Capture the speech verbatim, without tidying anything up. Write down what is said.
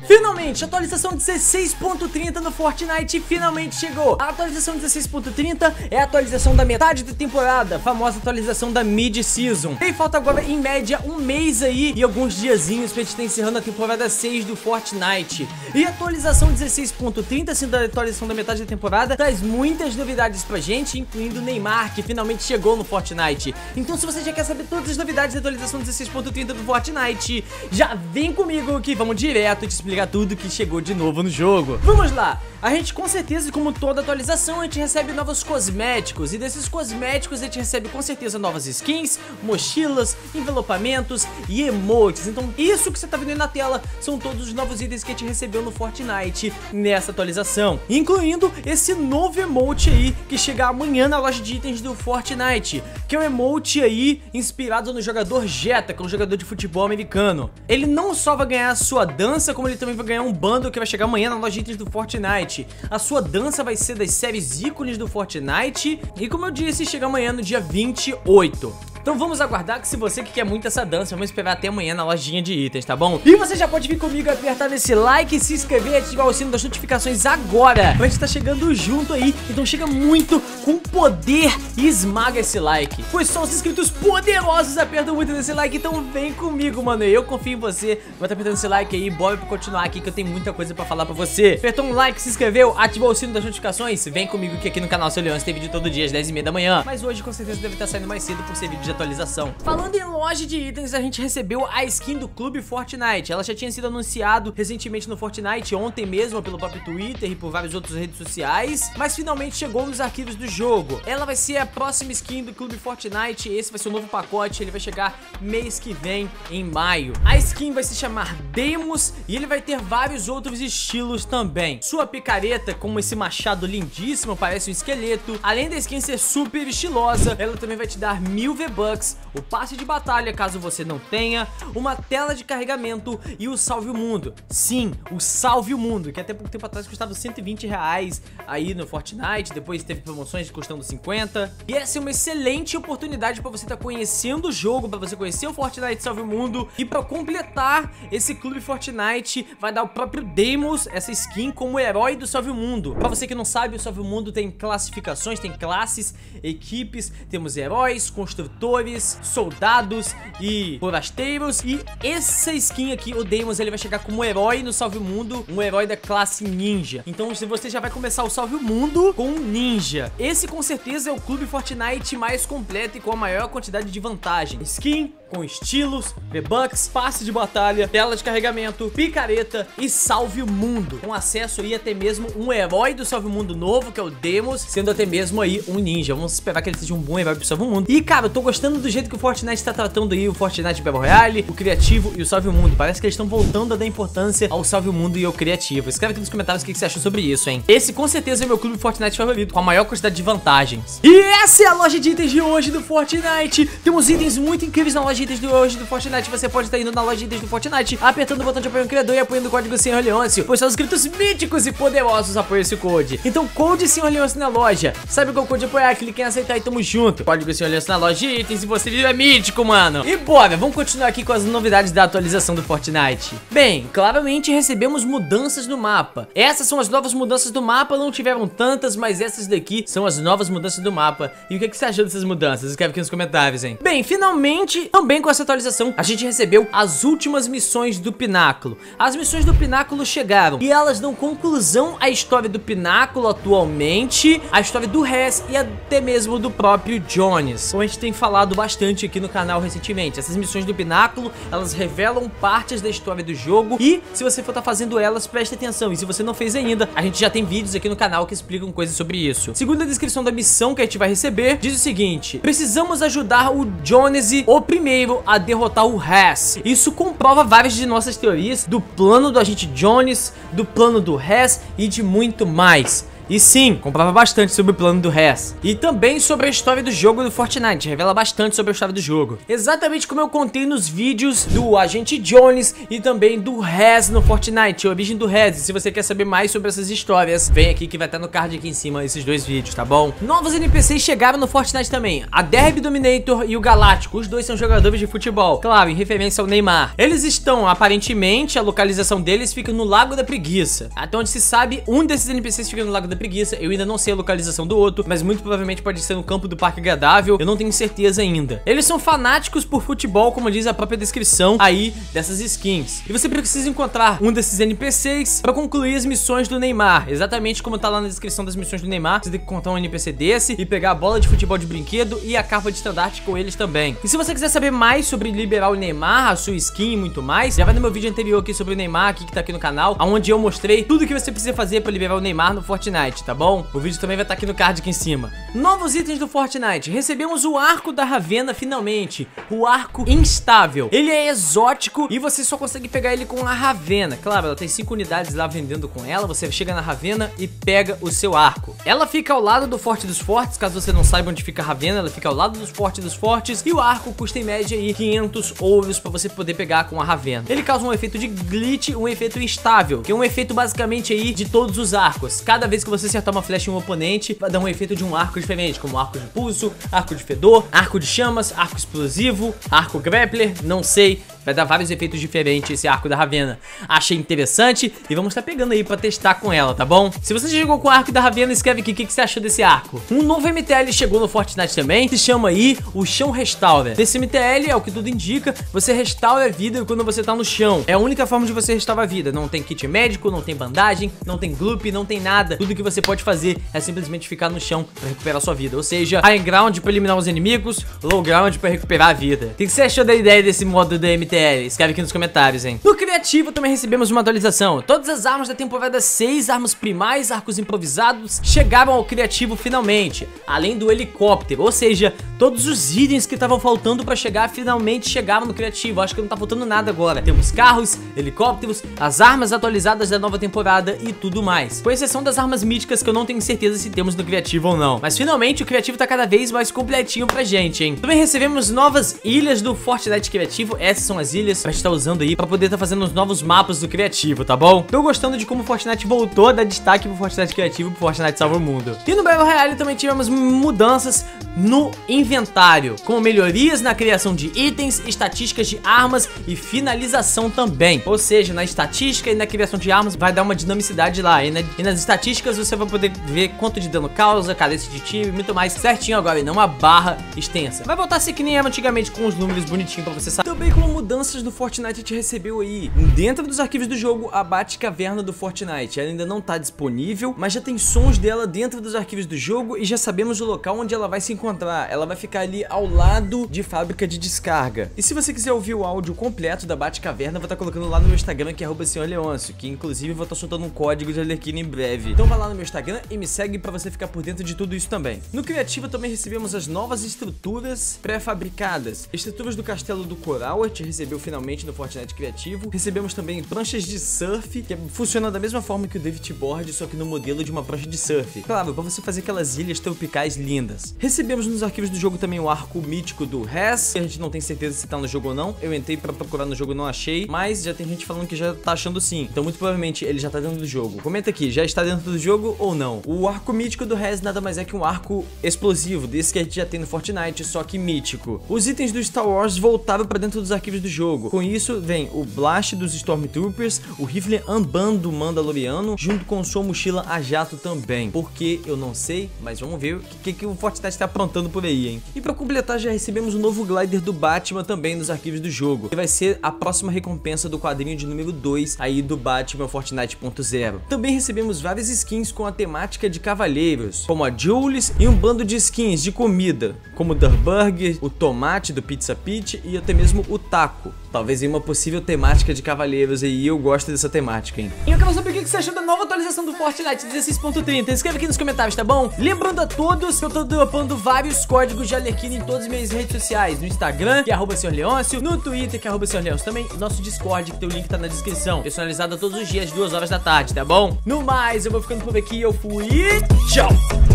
Finalmente, a atualização dezesseis ponto trinta no Fortnite finalmente chegou. A atualização dezesseis ponto trinta é a atualização da metade da temporada, a famosa atualização da mid-season. E falta agora, em média, um mês aí e alguns diazinhos pra gente estar encerrando a temporada seis do Fortnite. E a atualização dezesseis ponto trinta, sendo a atualização da metade da temporada, traz muitas novidades pra gente, incluindo o Neymar, que finalmente chegou no Fortnite. Então, se você já quer saber todas as novidades da atualização dezesseis ponto trinta do Fortnite, já vem comigo que vamos direto te explicar tudo que chegou de novo no jogo. Vamos lá! A gente com certeza, como toda atualização, a gente recebe novos cosméticos. E desses cosméticos a gente recebe com certeza novas skins, mochilas, envelopamentos e emotes. Então isso que você tá vendo aí na tela são todos os novos itens que a gente recebeu no Fortnite nessa atualização, incluindo esse novo emote aí que chega amanhã na loja de itens do Fortnite, que é um emote aí inspirado no jogador Jetta, que é um jogador de futebol americano. Ele não só vai ganhar a sua dança, como ele também vai ganhar um bundle que vai chegar amanhã na loja de itens do Fortnite. A sua dança vai ser das séries ícones do Fortnite e, como eu disse, chega amanhã no dia vinte e oito. Então vamos aguardar, que se você que quer muito essa dança, vamos esperar até amanhã na lojinha de itens, tá bom? E você já pode vir comigo, apertar nesse like, se inscrever e ativar o sino das notificações agora, pra gente tá chegando junto aí. Então chega muito com poder e esmaga esse like, pois só os inscritos poderosos apertam muito nesse like. Então vem comigo, mano, eu confio em você. Vai tá apertando esse like aí, bora pra continuar aqui que eu tenho muita coisa pra falar pra você. Apertou um like, se inscreveu, ativou o sino das notificações, vem comigo que aqui no canal Seu Leôncio tem vídeo todo dia às dez e meia da manhã. Mas hoje com certeza deve estar saindo mais cedo por ser vídeo de atualização. Falando em loja de itens, a gente recebeu a skin do Clube Fortnite. Ela já tinha sido anunciado recentemente no Fortnite, ontem mesmo, pelo próprio Twitter e por várias outras redes sociais, mas finalmente chegou nos arquivos do jogo. Ela vai ser a próxima skin do Clube Fortnite. Esse vai ser o novo pacote, ele vai chegar mês que vem, em maio. A skin vai se chamar Deimos e ele vai ter vários outros estilos também. Sua picareta, com esse machado lindíssimo, parece um esqueleto. Além da skin ser super estilosa, ela também vai te dar mil V-Bucks, o passe de batalha caso você não tenha, uma tela de carregamento e o Salve o Mundo. Sim, o Salve o Mundo, que até pouco tempo atrás custava cento e vinte reais aí no Fortnite, depois teve promoções custando cinquenta. E essa é uma excelente oportunidade para você estar tá conhecendo o jogo, para você conhecer o Fortnite Salve o Mundo. E para completar esse Clube Fortnite, vai dar o próprio Deimos, essa skin, como herói do Salve o Mundo. Para você que não sabe, o Salve o Mundo tem classificações, tem classes, equipes, temos heróis, construtores, soldados e forasteiros. E essa skin aqui, o Deimos, ele vai chegar como herói no Salve o Mundo, um herói da classe ninja. Então você já vai começar o Salve o Mundo com um ninja. Esse com certeza é o Clube Fortnite mais completo e com a maior quantidade de vantagem. Skin com estilos, V-Bucks, passe de batalha, tela de carregamento, picareta e Salve o Mundo, com acesso aí até mesmo um herói do Salve o Mundo novo, que é o Deimos, sendo até mesmo aí um ninja. Vamos esperar que ele seja um bom herói pro Salve o Mundo. E cara, eu tô gostando do jeito que o Fortnite tá tratando aí o Fortnite Battle Royale, o criativo e o Salve o Mundo. Parece que eles estão voltando a dar importância ao Salve o Mundo e ao criativo. Escreve aqui nos comentários o que você achou sobre isso, hein? Esse com certeza é o meu clube Fortnite favorito, com a maior quantidade de vantagens. E essa é a loja de itens de hoje do Fortnite. Temos itens muito incríveis na loja de itens de hoje do Fortnite. Você pode estar indo na loja de itens do Fortnite, apertando o botão de apoio ao criador e apoiando o código Senhor Leôncio, pois são inscritos míticos e poderosos apoiam esse code. Então, code Senhor Leôncio na loja. Sabe qual code apoiar? Clique em aceitar e tamo junto. Código Senhor Leôncio na loja de itens e você vira mítico, mano. E bora, vamos continuar aqui com as novidades da atualização do Fortnite. Bem, claramente recebemos mudanças no mapa. Essas são as novas mudanças do mapa, não tiveram tantas, mas essas daqui são as novas mudanças do mapa. E o que, que você achou dessas mudanças? Escreve aqui nos comentários, hein? Bem, finalmente, também com essa atualização, a gente recebeu as últimas missões do Pináculo. As missões do Pináculo chegaram e elas dão conclusão à história do Pináculo atualmente, a história do Res e até mesmo do próprio Jones, como a gente tem falado bastante aqui no canal recentemente. Essas missões do Pináculo, elas revelam partes da história do jogo e se você for estar tá fazendo elas, preste atenção. E se você não fez ainda, a gente já tem vídeos aqui no canal que explicam coisas sobre isso. Segundo a descrição da missão que a gente vai receber, diz o seguinte: precisamos ajudar o Jones, o primeiro, a derrotar o Res. Isso comprova várias de nossas teorias do plano do agente Jones, do plano do Res e de muito mais. E sim, comprova bastante sobre o plano do Rez. E também sobre a história do jogo do Fortnite, revela bastante sobre a história do jogo. Exatamente como eu contei nos vídeos do Agente Jones e também do Rez no Fortnite, a origem do Rez. E se você quer saber mais sobre essas histórias, vem aqui que vai estar no card aqui em cima esses dois vídeos, tá bom? Novos N P Cs chegaram no Fortnite também, a Derby Dominator e o Galáctico, os dois são jogadores de futebol, claro, em referência ao Neymar. Eles estão, aparentemente, a localização deles fica no Lago da Preguiça. Até onde se sabe, um desses N P Cs fica no Lago da Preguiça, eu ainda não sei a localização do outro, mas muito provavelmente pode ser no campo do Parque Agradável, eu não tenho certeza ainda. Eles são fanáticos por futebol, como diz a própria descrição aí dessas skins. E você precisa encontrar um desses N P Cs para concluir as missões do Neymar, exatamente como tá lá na descrição das missões do Neymar. Você tem que encontrar um N P C desse e pegar a bola de futebol de brinquedo e a capa de estandarte com eles também. E se você quiser saber mais sobre liberar o Neymar, a sua skin e muito mais, já vai no meu vídeo anterior aqui sobre o Neymar, aqui que tá aqui no canal, onde eu mostrei tudo que você precisa fazer para liberar o Neymar no Fortnite, tá bom? O vídeo também vai estar aqui no card aqui em cima. Novos itens do Fortnite. Recebemos o arco da Ravenna finalmente, o arco instável. Ele é exótico e você só consegue pegar ele com a Ravenna. Claro, ela tem cinco unidades lá vendendo com ela, você chega na Ravenna e pega o seu arco. Ela fica ao lado do Forte dos Fortes, caso você não saiba onde fica a Ravenna, ela fica ao lado dos Fortes dos Fortes e o arco custa em média aí quinhentos ouros pra você poder pegar com a Ravenna. Ele causa um efeito de glitch, um efeito instável, que é um efeito basicamente aí de todos os arcos. Cada vez que você acertar uma flecha em um oponente, vai dar um efeito de um arco diferente, como arco de pulso, arco de fedor, arco de chamas, arco explosivo, arco grappler, não sei. Vai dar vários efeitos diferentes esse arco da Ravenna. Achei interessante e vamos estar pegando aí pra testar com ela, tá bom? Se você já jogou com o arco da Ravenna, escreve aqui o que, que você achou desse arco. Um novo M T L chegou no Fortnite também, se chama aí o Chão Restaura. Desse M T L, é o que tudo indica, você restaura a vida quando você tá no chão. É a única forma de você restaurar a vida. Não tem kit médico, não tem bandagem, não tem gloop, não tem nada. Tudo que você pode fazer é simplesmente ficar no chão pra recuperar sua vida. Ou seja, high ground pra eliminar os inimigos, low ground pra recuperar a vida. O que, que você achou da ideia desse modo do M T L? Escreve aqui nos comentários, hein? No criativo também recebemos uma atualização. Todas as armas da temporada seis, armas primais, arcos improvisados, chegaram ao criativo finalmente. Além do helicóptero, ou seja, todos os itens que estavam faltando pra chegar, finalmente chegaram no criativo. Acho que não tá faltando nada agora. Temos carros, helicópteros, as armas atualizadas da nova temporada e tudo mais. Com exceção das armas míticas que eu não tenho certeza se temos no criativo ou não. Mas finalmente o criativo tá cada vez mais completinho pra gente, hein? Também recebemos novas ilhas do Fortnite criativo. Essas são as ilhas pra estar usando aí pra poder estar fazendo os novos mapas do criativo, tá bom? Tô gostando de como o Fortnite voltou a dar destaque pro Fortnite criativo e pro Fortnite salva o mundo. E no Battle Royale também tivemos mudanças no inventário, como melhorias na criação de itens, estatísticas de armas e finalização também. Ou seja, na estatística e na criação de armas vai dar uma dinamicidade lá. E, na, e nas estatísticas você vai poder ver quanto de dano causa, cadência de tiro e muito mais certinho agora, e não uma barra extensa. Vai voltar a ser que nem era antigamente, com os números bonitinhos pra você saber. Também como mudanças no Fortnite a gente recebeu aí, dentro dos arquivos do jogo, a Batcaverna do Fortnite. Ela ainda não tá disponível, mas já tem sons dela dentro dos arquivos do jogo e já sabemos o local onde ela vai se encontrar. Ela vai ficar ali ao lado de fábrica de descarga. E se você quiser ouvir o áudio completo da Batcaverna, eu vou estar colocando lá no meu Instagram, que é arroba senhor leôncio, que inclusive eu vou estar soltando um código de Arlequina em breve. Então vai lá no meu Instagram e me segue pra você ficar por dentro de tudo isso também. No criativo também recebemos as novas estruturas pré-fabricadas. Estruturas do Castelo do Coral, a gente recebeu finalmente no Fortnite criativo. Recebemos também pranchas de surf, que funciona da mesma forma que o David Board, só que no modelo de uma prancha de surf. Claro, pra você fazer aquelas ilhas tropicais lindas. Recebemos nos arquivos do jogo também o arco mítico do Rez, que a gente não tem certeza se tá no jogo ou não. Eu entrei pra procurar no jogo, não achei, mas já tem gente falando que já tá achando sim. Então muito provavelmente ele já tá dentro do jogo. Comenta aqui, já está dentro do jogo ou não? O arco mítico do Rez nada mais é que um arco explosivo, desse que a gente já tem no Fortnite, só que mítico. Os itens do Star Wars voltaram pra dentro dos arquivos do jogo. Com isso vem o Blast dos Stormtroopers, o rifle Unban do Mandaloriano, junto com sua mochila a jato também. Porque eu não sei, mas vamos ver o que, que o Fortnite tá aprontando por aí, hein? E pra completar, já recebemos o novo glider do Batman também nos arquivos do jogo, que vai ser a próxima recompensa do quadrinho de número dois aí do Batman Fortnite ponto zero. Também recebemos várias skins com a temática de cavaleiros, como a Jules, e um bando de skins de comida, como o Durburger, o Tomate do Pizza Pit e até mesmo o Taco. Talvez em uma possível temática de cavaleiros aí, eu gosto dessa temática, hein? E eu quero saber o que você achou da nova atualização do Fortnite dezesseis ponto trinta. Escreve aqui nos comentários, tá bom? Lembrando a todos que eu tô dropando vários códigos Rodrigo J. Arlequino em todas as minhas redes sociais. No Instagram, que é arroba senhor Leôncio. No Twitter, que é arroba senhor Leôncio também. Nosso Discord, que tem o link tá na descrição. Personalizado todos os dias, duas horas da tarde, tá bom? No mais, eu vou ficando por aqui. Eu fui e tchau!